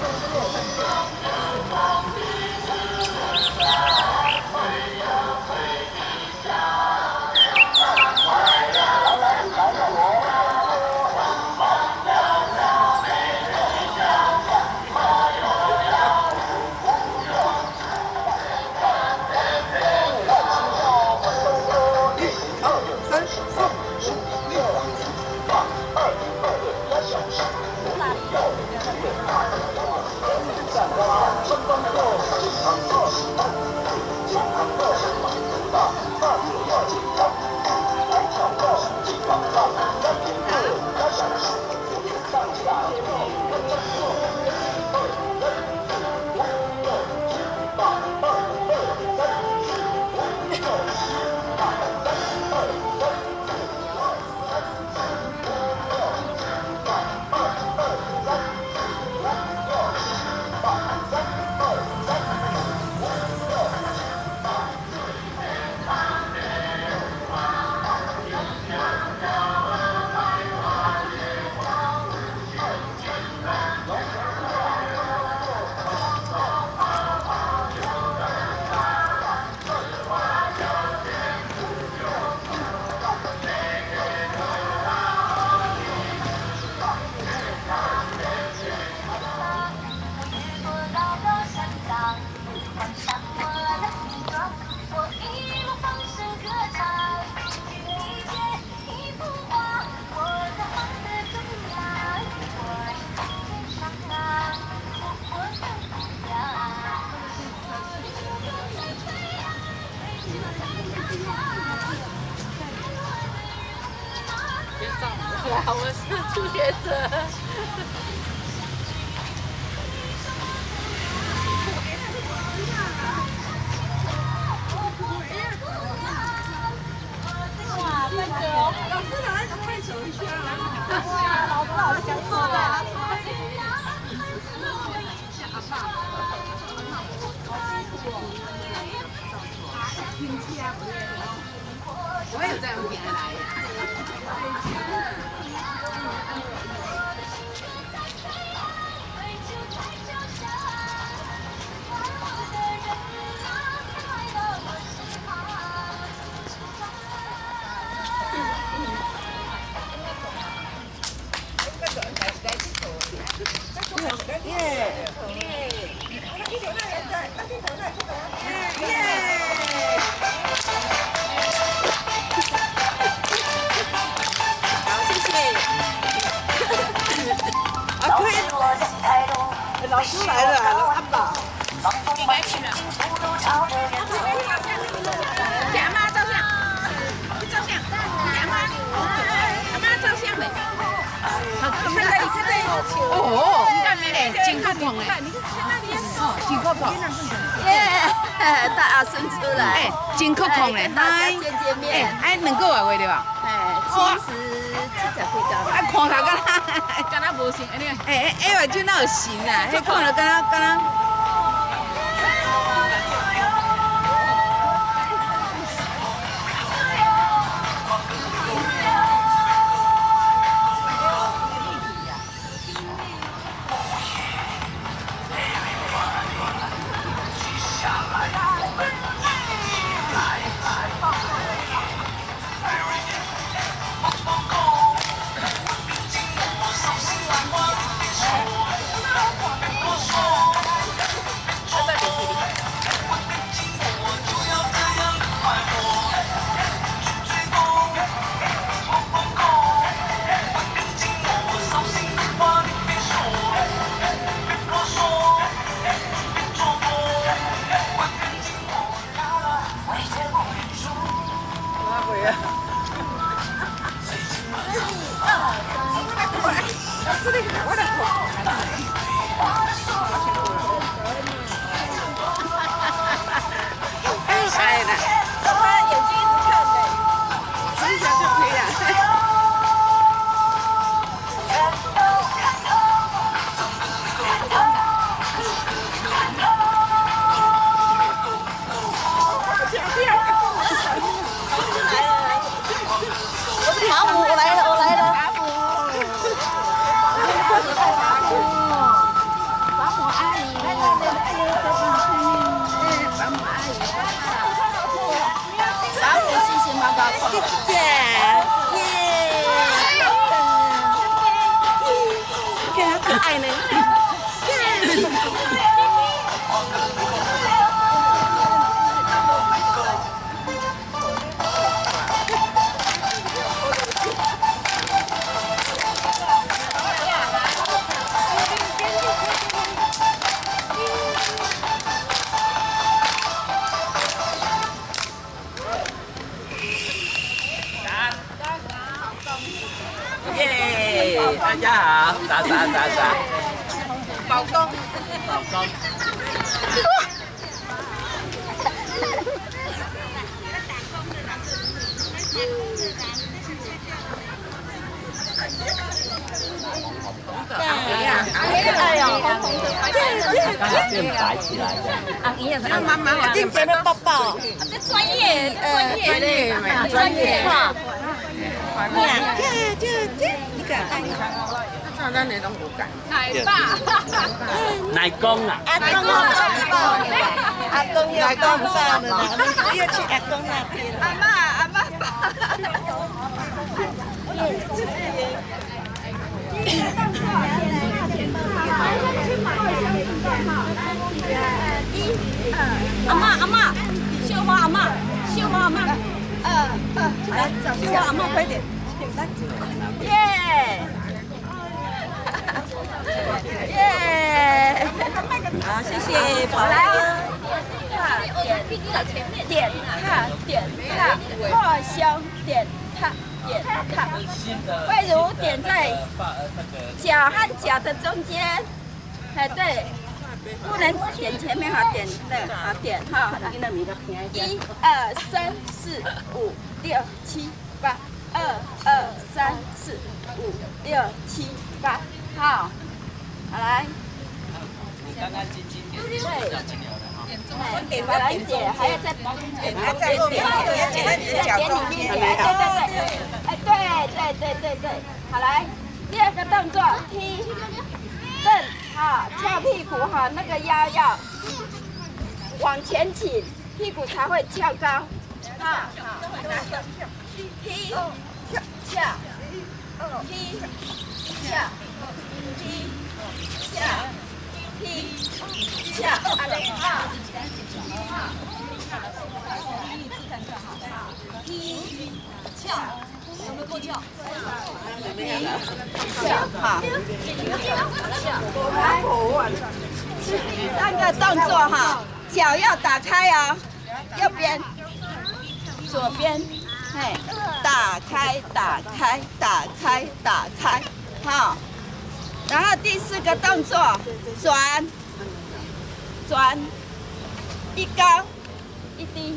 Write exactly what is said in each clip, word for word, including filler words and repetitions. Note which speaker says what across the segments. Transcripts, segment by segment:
Speaker 1: 我是初学者。哇，那个老师拿来拍手一下啊！哇，老师好享受啊！天气啊，我也在用电来呀。
Speaker 2: 老师来了，安保。
Speaker 1: 应该去了。给阿妈照相，照相，给阿妈，阿妈照相嘞。看这里，看这里。哦，你看没嘞？金扣孔嘞。哦，金扣孔。
Speaker 3: 耶，大阿孙出来。
Speaker 1: 哎，金扣孔嘞，
Speaker 3: 嗨，见见面。
Speaker 1: 哎，两个月话对吧？
Speaker 3: 哎，七十七十几高。
Speaker 1: 啊，看头敢若敢若无型，安尼。哎哎，哎，就那有型啊，迄看了敢若敢若。
Speaker 4: 我
Speaker 2: 爱呢。
Speaker 4: 耶！大家好，打打打打。
Speaker 2: 毛公，
Speaker 4: 老公。
Speaker 3: 哎呦，红红的，
Speaker 4: 刚才变白起来的。
Speaker 3: 昂姨也是，
Speaker 2: 妈妈好听节目抱抱。
Speaker 3: 这专业，专业，专业，专业哈。
Speaker 2: 这这这，你敢看？这咱你拢无敢。
Speaker 1: 奶爸，
Speaker 4: 奶公啊！
Speaker 2: 阿公啊，阿公要公上的呢，你要去阿公那边。
Speaker 1: 阿妈阿妈爸。
Speaker 3: 阿妈阿妈，绣花阿妈，绣花阿妈，呃呃，来，绣花阿妈快点，耶！耶！好，谢谢宝来啊！点点踏点踏，破香点踏点踏，慧如点在脚和脚的中间，哎对。不能点前面哈，点对，好点哈，一二三四五六七八，二二三四五六七八，好，好来。
Speaker 4: 干干净净点，
Speaker 3: 对，点完兰姐还要再点，
Speaker 2: 还在后面，要点在你的脚中间。
Speaker 3: 对对对，哎对对对对对，好来，第二个动作踢蹬。好，翘屁股哈，那个腰要往前倾，屁股才会翘高。好，踢翘翘，踢翘，踢翘，踢翘，阿雷好。踢翘，有没有够翘？翘，好。三个动作哈，脚要打开哦，右边、左边，嘿，打开、打开、打开、打开，好。然后第四个动作，转，转，一高一低，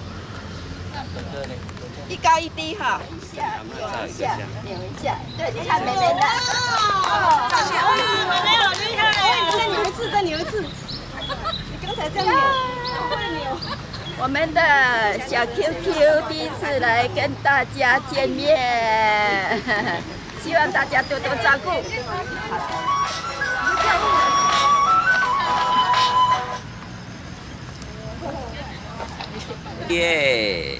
Speaker 3: 一高一低哈，一下扭一下，扭一下，对，你看妹妹的。哦，妹妹好厉害！哎，再扭一次，再扭一次。你刚才这样扭，好会扭。我们的小 Q Q 第一次来跟大家见面，希望大家多多照顾。
Speaker 4: 耶！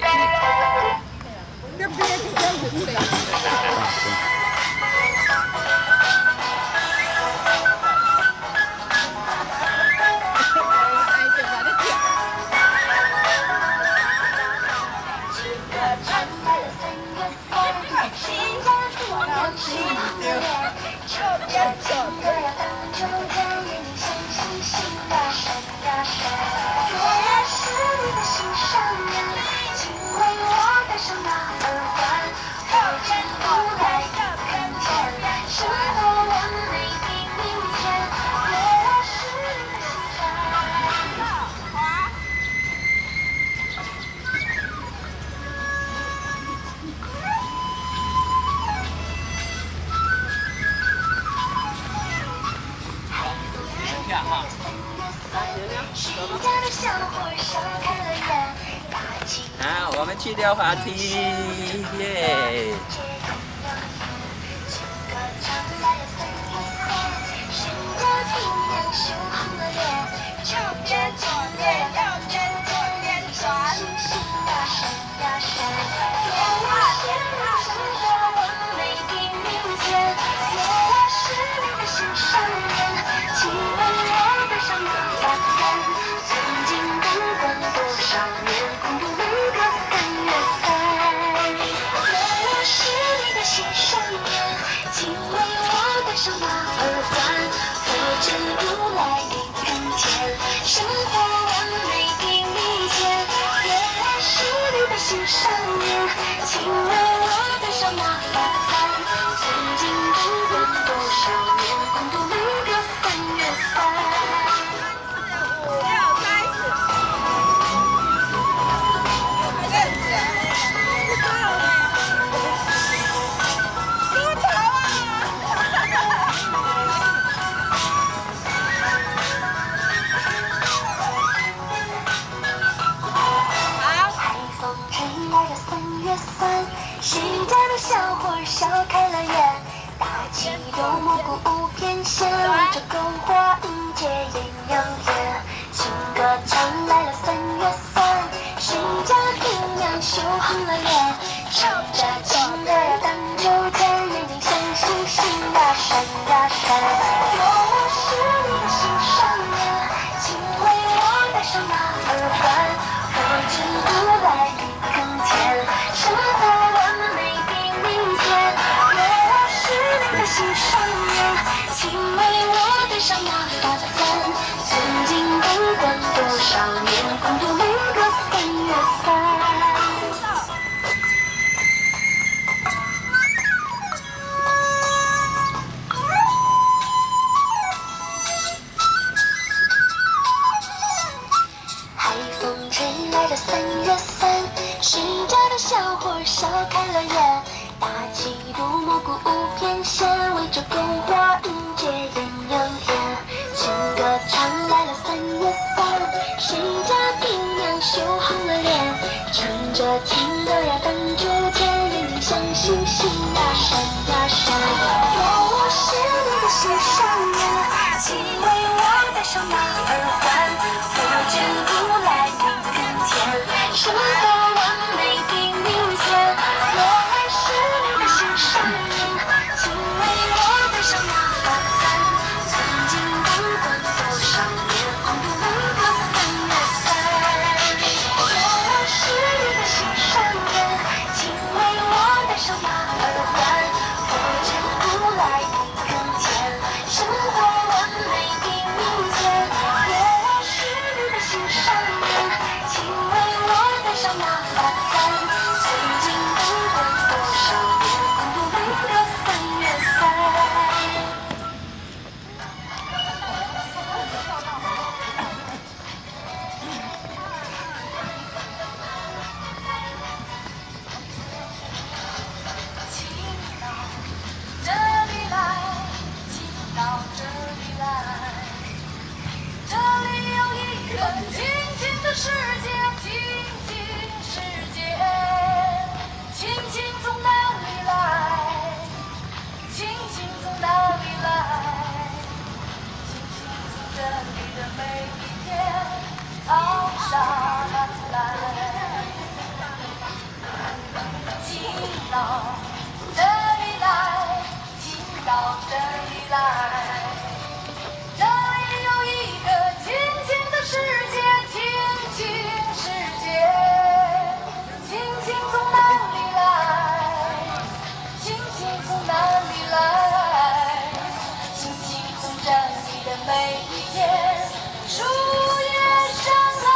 Speaker 4: 好，我们去溜滑梯，耶！右边左边，右边左边转。天啊天啊，是个完美的明天，原来是你的心上。 着篝火迎接艳阳天。情歌唱来了三月三，谁家姑娘羞红了脸？唱着情歌呀荡秋千，眼睛像星星呀闪呀闪。若我是你的心上人，请为我戴上那耳环，我只不来一更天，生活完美比明天。若我是你的心上人，请为我戴上那发簪，曾经不管多少年，共度每个三月三。海风吹来的三月三，谁家的小伙笑开了眼？大起独蘑菇五片线，围着篝火迎接艳阳天。情歌唱来了三月三，谁家姑娘羞红了脸？唱着情歌呀荡秋千，眼睛像星星呀闪呀闪。若我是你的心上人，请为我戴上那耳环，我只不来一更天，生活完美比明天。若我是你的心上人，请为我戴上那发簪，曾经不管多少年，共度每个三月三。若我是你的心上人，请为我戴上那耳环，我只不来一更天，生活完美比明天。若我是你的心上人，请为我戴上那发簪，曾经不管多少年，共度每个三月三。请到这里来，请到这里来，这里有一个清静的世界，清静世界，亲情从哪里来？亲情从哪里来？亲情从这里的每一天熬上来。请到这里来，请到这里来，这里有一个清静的世界，清静世界，亲情从哪里来？亲情从哪里来？亲情从这里的每一天，树叶上来。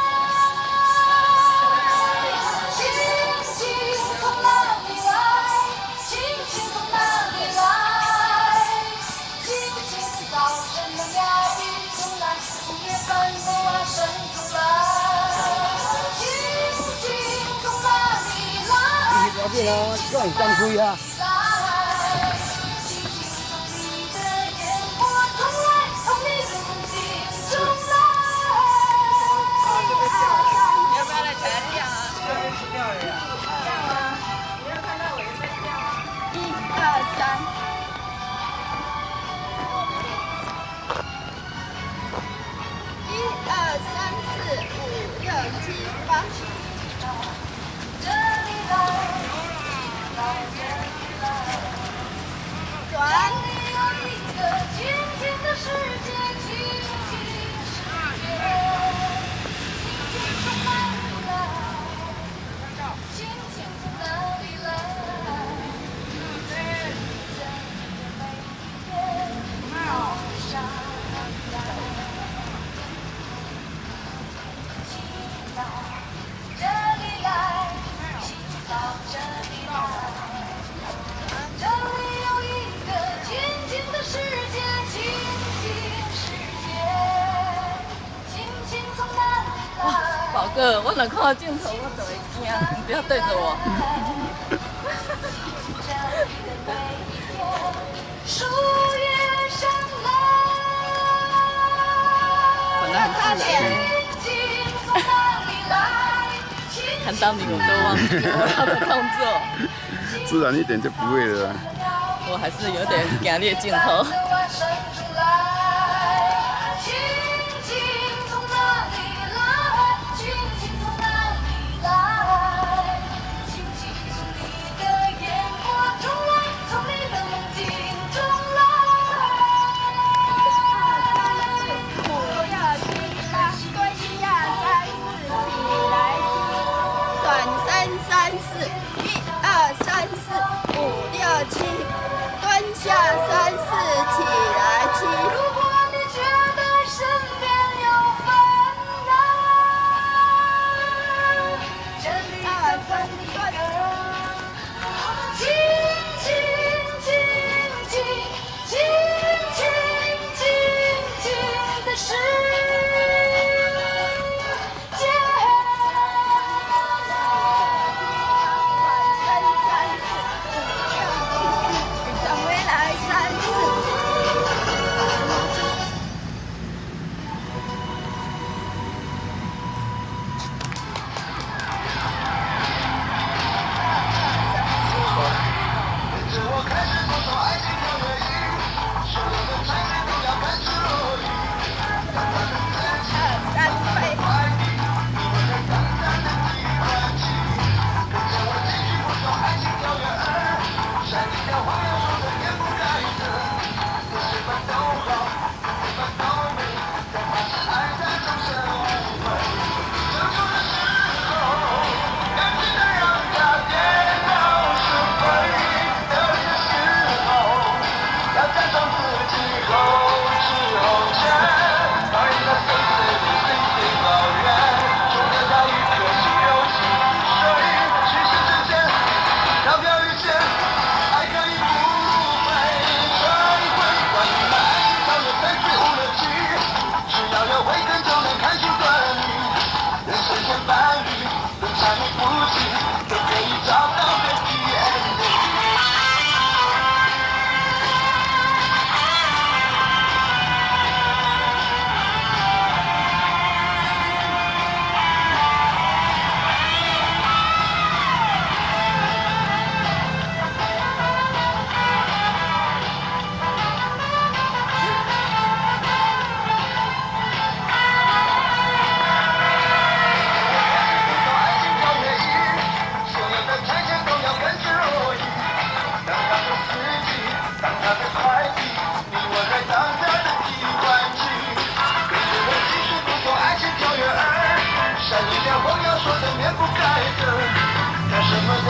Speaker 4: 亲情从哪里来？亲情从哪里来？亲情早晨的苗已出来，树叶翻动啊伸出来。亲情从哪里来？
Speaker 5: 我变了，乱干亏啊！
Speaker 4: 亲情从你的烟火中来，从你的梦境中来。
Speaker 1: 要不要来踩一下啊？
Speaker 3: 一二三，一二三四五六七八，
Speaker 4: 这里来，到这里来，
Speaker 3: 转，
Speaker 4: 这里有一个清静的世界，清静世界，亲情从哪里来？亲情从哪里来？这里的每一天，熬上来。请到这里来，请到这里来，这里有一个清静的世界，清静世界，亲情从哪里来？
Speaker 1: 宝哥，我若看到镜头，我就会惊，你不要对着我。
Speaker 4: 这里的每一天，树叶上来。
Speaker 1: 本来很自然，
Speaker 4: 亲情从哪里来？
Speaker 1: 看到你我都忘记我要的动作，
Speaker 5: 自然一点就不会了。
Speaker 1: 我还是有点惊烈镜头。
Speaker 4: 伸出来。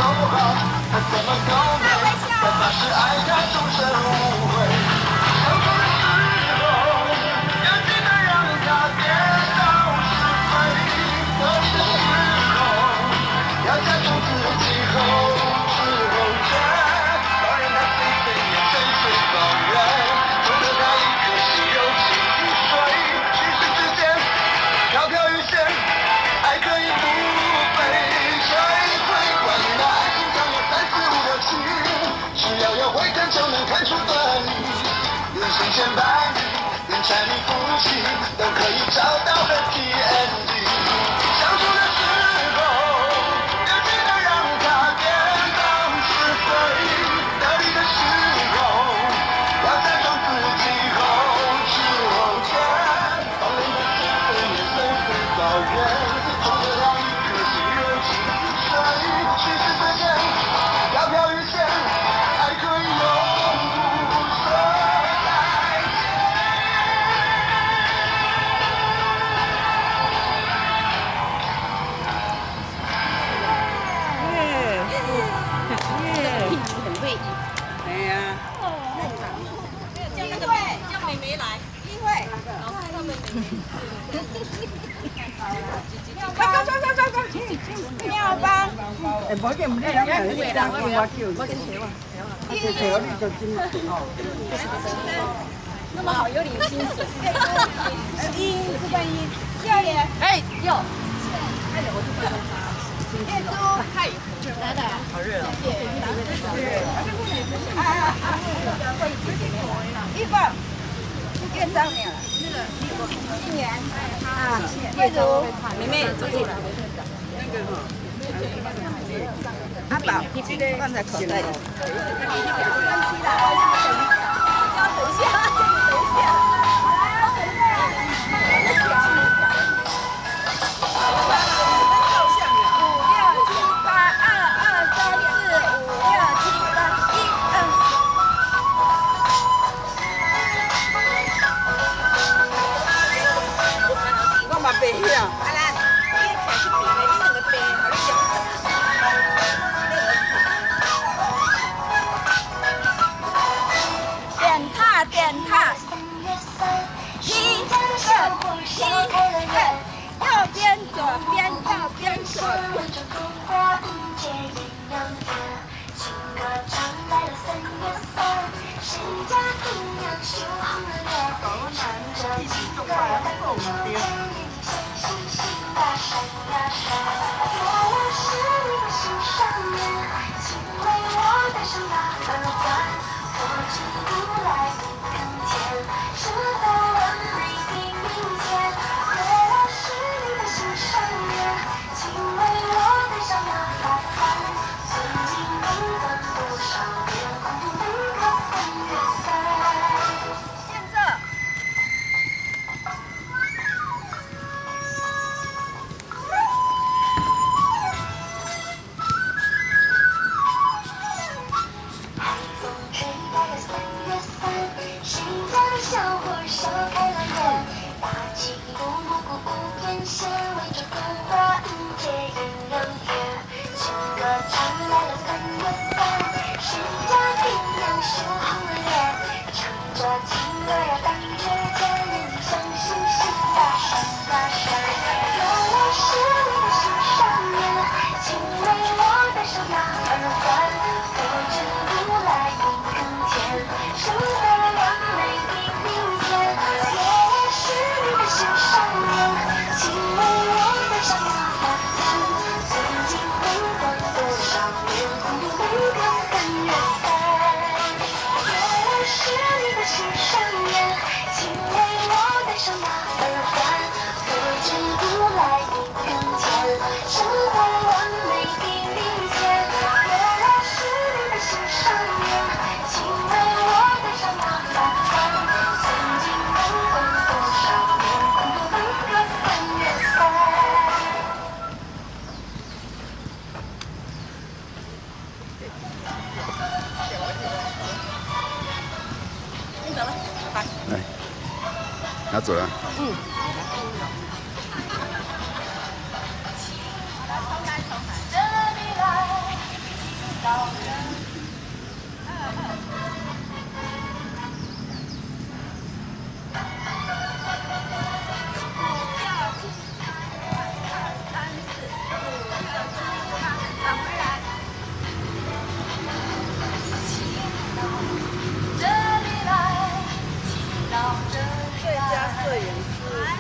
Speaker 6: 好，他怎么都没，哪怕是爱他终身无悔。相处的时候，要记得让他跌倒是非，得意的时候，要假装自己后知后觉，当然他碎碎念，碎碎抱怨，宠得他一颗心又轻易碎。一时之间，飘飘欲仙，爱可以不被摧毁。关于那爱情常有三四五六七，只要有慧根就能看出端倪。人生千百里，连柴米夫妻都可以找到 happy ending。相处的时候，要记得让他跌倒是非，得意的时候，要假装自己后知后觉，放任他碎碎念，碎碎抱怨，宠得他一颗心又轻易碎。虚实之间，飘飘欲仙，爱可以永不说再见。
Speaker 1: 很会。
Speaker 2: 哎呀，
Speaker 3: 叫那个叫妹妹来，因为
Speaker 1: 快快快快快快！
Speaker 3: 妙邦，
Speaker 5: 哎，无见唔你两个人一张电话叫，我先找啊，就找你就真好。
Speaker 3: 那么好有领薪水。一这个一，笑脸，
Speaker 1: 哎，有。
Speaker 3: 月珠，嗨，来的，好热哦。啊啊啊！一本，院长了，那个一年啊，月珠，
Speaker 1: 妹妹，坐起来。
Speaker 2: 阿宝，放在口袋里。
Speaker 3: 等一下，等一下。
Speaker 2: 背呀，啊啦，你开始背了，你那个背好像。
Speaker 3: 点踏点踏，一个一个，右边左边右边左边。
Speaker 4: 情歌唱来了三月三，谁家姑娘羞红了脸，唱着情歌伴着秋天，星星大闪呀闪，月亮是你的心上面，请为我戴上那耳环，我只不来你跟前，是否完美的明天？月亮是你的心上面，请为我戴上那发簪，曾经不管多少年，共度每个三月三。
Speaker 3: 见这。
Speaker 4: 风吹来了三月三，谁家的小伙笑开了眼，大起独蘑菇无边线，围着篝火迎接艳阳天。情歌唱来了三月三，谁家姑娘羞红了脸，唱着情歌呀荡着肩，人像星星大闪大闪，月亮是你的心上面，请为我戴上那耳环，我只不来迎更天，守得完美的明天。月亮是你的心上面，请为我戴上那发簪，曾经不管多少年，共度每个三月三。月亮是你的心上面，请为我戴上那耳环，我只不来迎更天，守得完美的明天。月亮是你的心上面，请为我戴上那发簪，曾经不管多少年，共度每个三月三。
Speaker 7: 来，拿走了。
Speaker 3: 嗯。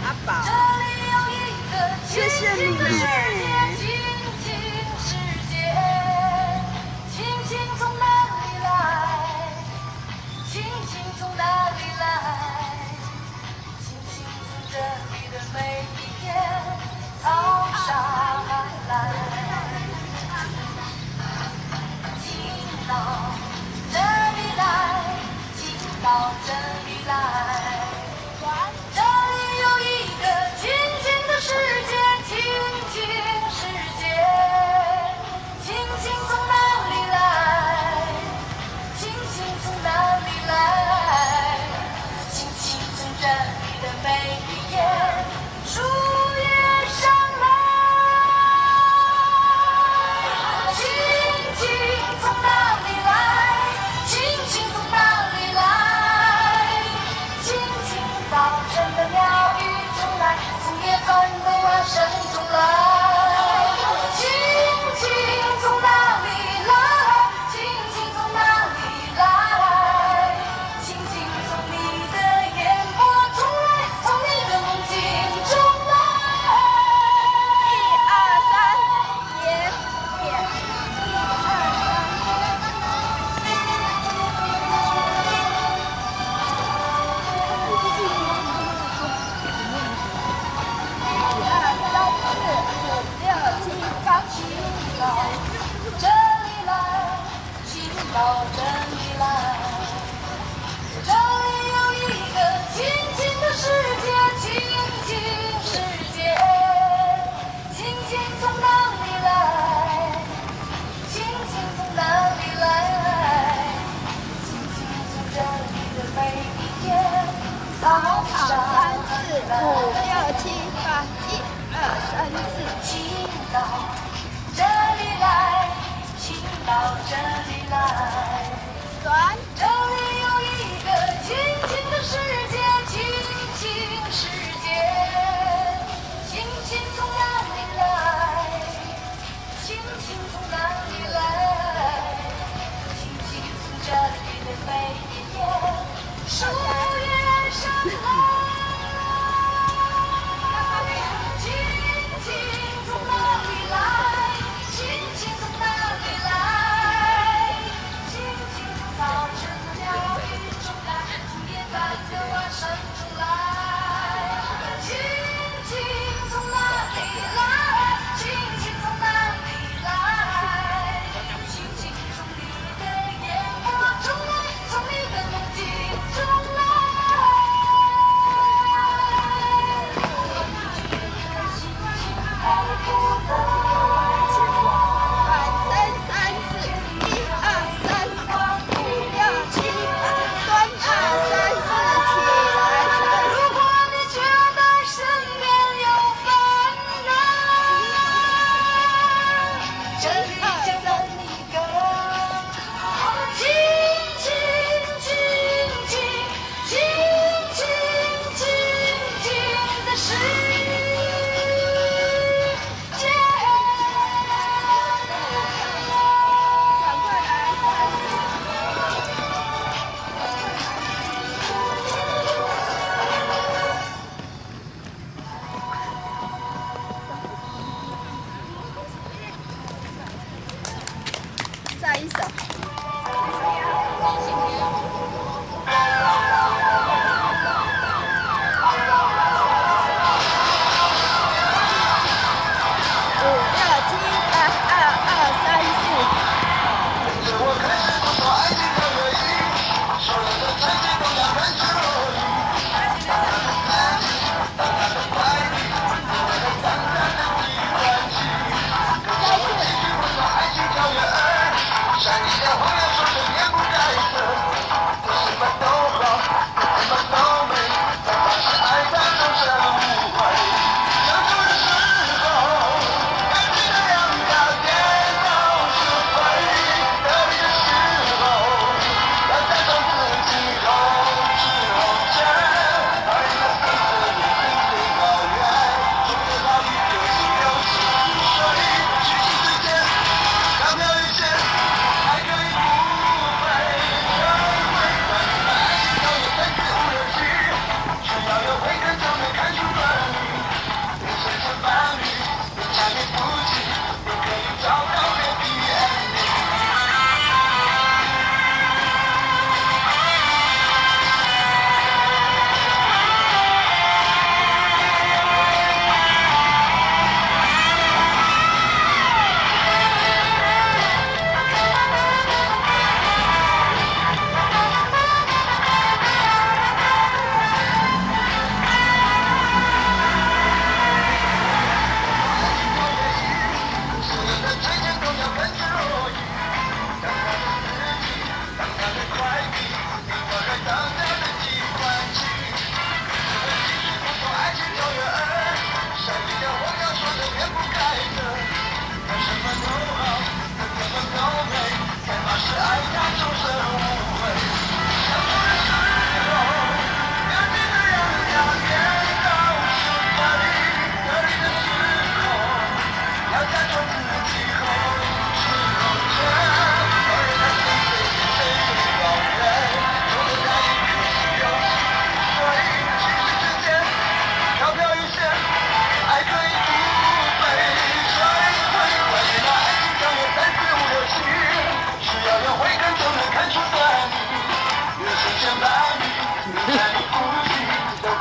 Speaker 2: 阿宝，
Speaker 5: 谢谢你们。
Speaker 4: 到这里来，这里有一个清静的世界，清静世界，清静从哪里来？清静从哪里来？清静从这里的每一页树叶上来。清静从哪里来？清静从哪里来？早晨的鸟语中来，从夜半的蛙声中来。清静从哪里来？清静从哪里来？清静从你的眼波中来，从你的梦境中来。
Speaker 3: 一二三，点点，一二
Speaker 4: 到这里来，这里有一个清静的世界，清静世界，清静从哪里来？清静从哪里来？清静从这里的每一天，早
Speaker 3: 三
Speaker 4: 上
Speaker 3: 四五六七八，一二三四，
Speaker 4: 请到这里来，请到这里来。
Speaker 3: 转，
Speaker 4: 这里有一个清静的世界，清静世界，清静从哪里来？清静从哪里来？清静从这里的每一天树叶上来。清静从哪里来？清静从哪里来？清静从早晨。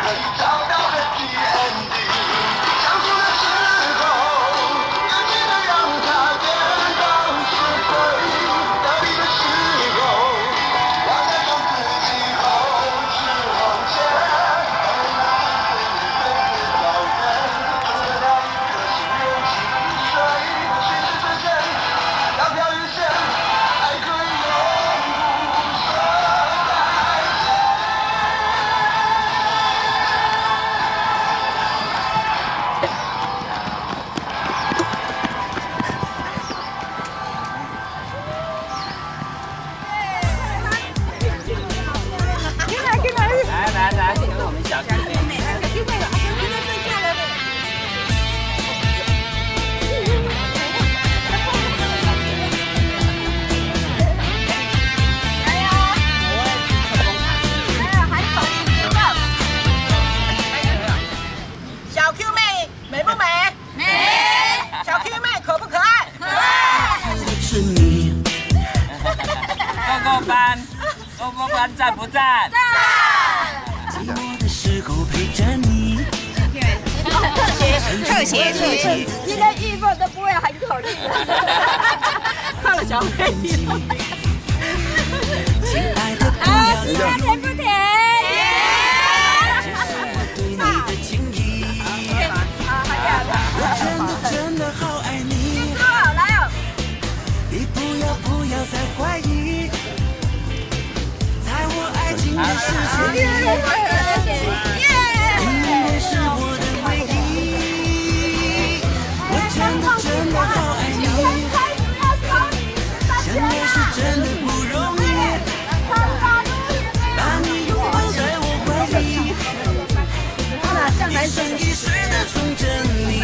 Speaker 6: 可以找到 happy ending。相处的时候，要记得让它颠倒是非。得意的时候，要假装自己后知后觉。而那对你飞越高原，得到一颗心流进水，心是最深，要飘越线，爱可以永不舍改变。
Speaker 8: 来来来，跟我们小弟妹。
Speaker 2: 小 Q 妹美不美？美。小 Q 妹可不可爱？可爱。
Speaker 6: 是你，
Speaker 8: 勾勾班，勾勾班赞不赞？
Speaker 6: 寂寞的时候陪着你。
Speaker 2: 特写特写，
Speaker 3: 你连玉凤都不会喊口令。
Speaker 2: 看了小美女。
Speaker 6: 亲爱的，不
Speaker 3: 啊，
Speaker 6: 要
Speaker 3: 喜欢甜不甜？
Speaker 6: 对你的情谊，我真的真的好爱你。
Speaker 3: 好，来哦。
Speaker 6: 你不要不要再怀疑，在我爱情的世界里，你也是我的唯一。我真的真的好爱你，相爱是真的不容易，把你拥抱在我怀里，一生一世的宠着你。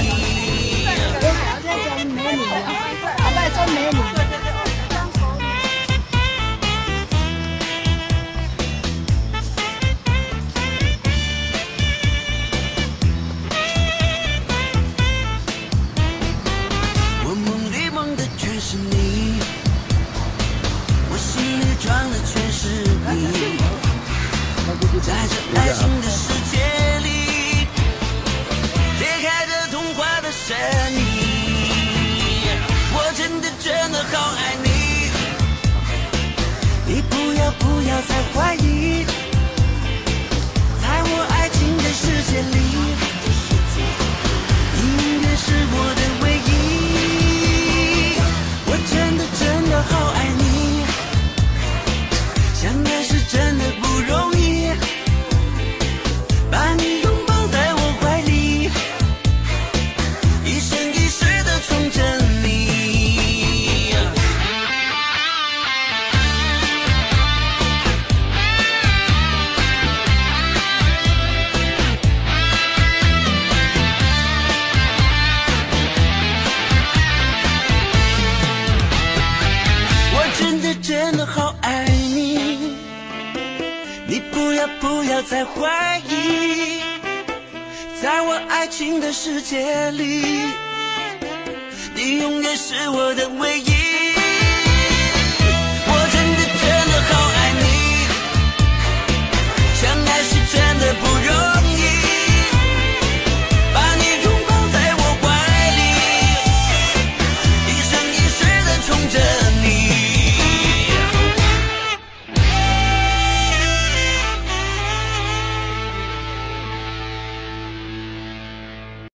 Speaker 6: 我梦里梦的全是你，我心里装的全是你，在这爱情的世界里，揭开这童话的神秘。我真的真的好爱你，你不要不要再怀疑，在我爱情的世界里，音乐是我的唯一。我真的真的好爱你，相爱是真的不容易，把你拥抱在我怀里，一生一世的宠着你。我真的真的好爱你，你不要不要再怀疑，在我爱情的世界里，你永远是我的唯一。